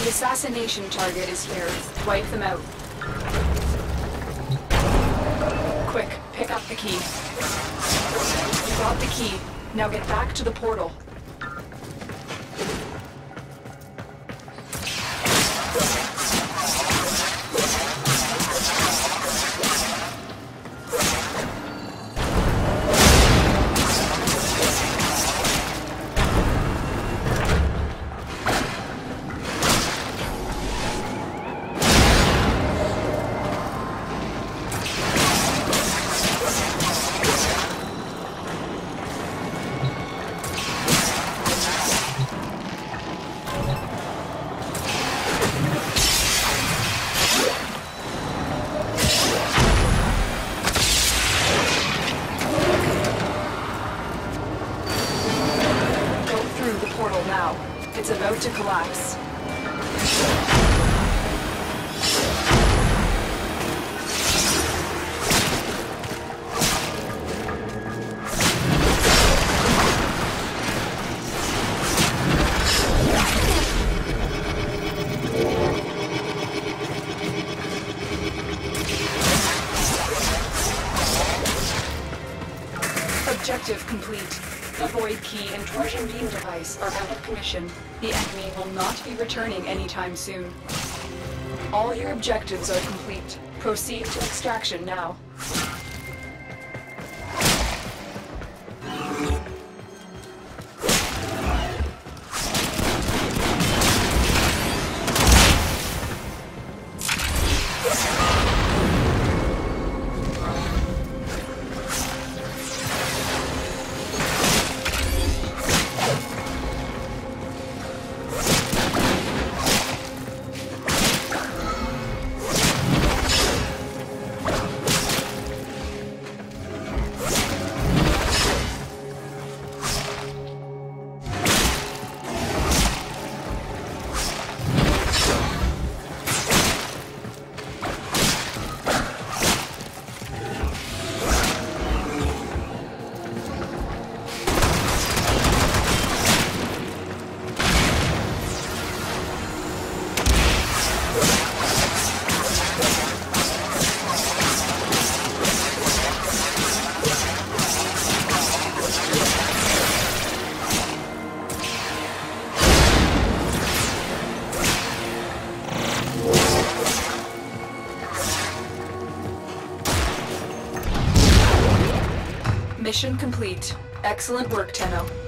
The assassination target is here. Wipe them out. Quick, pick up the key. You got the key. Now get back to the portal. It's about to collapse. Objective complete. The void key and torsion beam device are out of commission. The enemy will not be returning anytime soon. All your objectives are complete. Proceed to extraction now. Mission complete. Excellent work, Tenno.